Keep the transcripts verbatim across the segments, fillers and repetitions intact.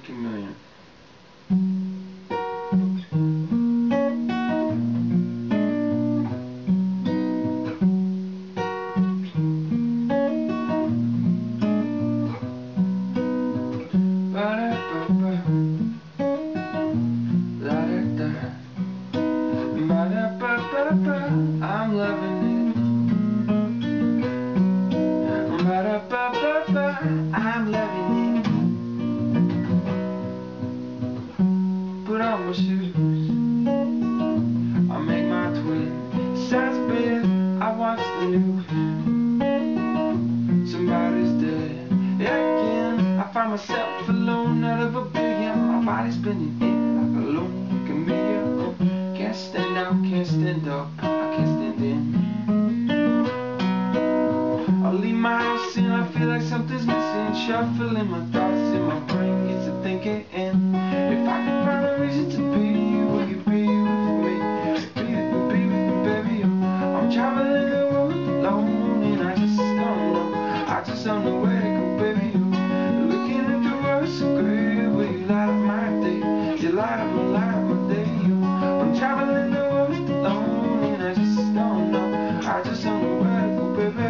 Chameleon. I'm loving it. Ba-da-ba-ba-ba, I'm loving it. Put on my shoes, I'll make my twin size bed. I watch the news, somebody's dead again. I find myself alone out of a billion. My body's spinning in like a lone chameleon. Can't stand out, can't stand up, I can't stand in. I'll leave my house and I feel like something's missing. Shuffling my thoughts and my brain gets to thinking. If I could find a reason to be, will you be with me? Be with me, be with me, baby. I'm traveling the world alone and I just don't know. I just don't know where to go, baby. Looking at the world so great, will you light up my day? You light up my, light up my day. I'm traveling the world alone and I just don't know. I just don't know where to go, baby.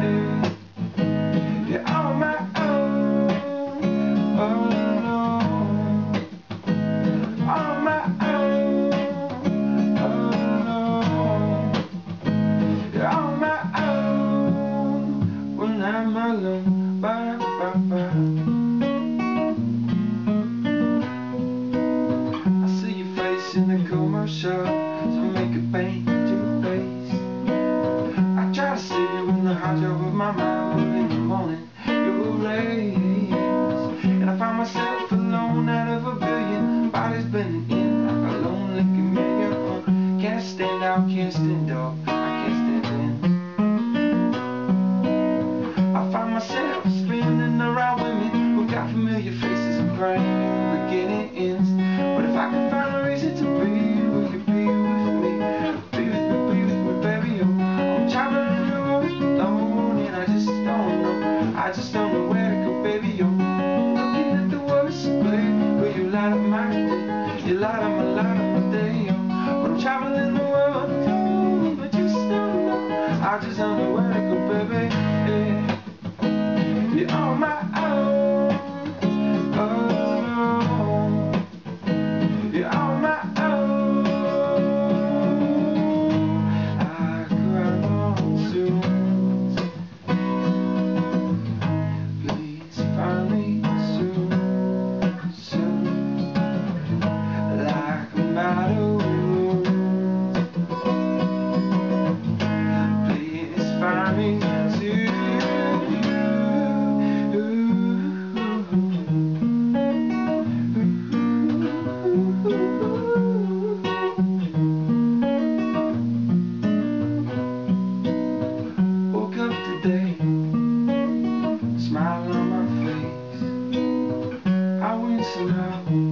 You're on my own, oh no. On my own, oh no. You're on my own when I'm alone. Ba, ba, ba. I see your face in the commercial, so make it paint your face. I try to see you in the hot job of my mind, but in the morning you're late. And I find myself alone out of a billion bodies bending in like a lonely chameleon. Can't stand out, can't stand up, I can't stand in. I find myself spinning around women who got familiar faces and brand new beginnings. But if I could find a reason to be, will you be with me? Be with me, be with me, baby. I'm traveling the world alone and I just don't know. I just don't know where to go, baby. Looking at the world so great, will you light up my day? You light up my, light up my day. But I'm traveling the world alone, I just don't know. I just don't know where to go, baby. You're on my own, oh no. You're on my own. I cry on soon. Please find me soon, soon. Like a battle wound. Please find me soon. Woke up today, smile on my face. I went somehow.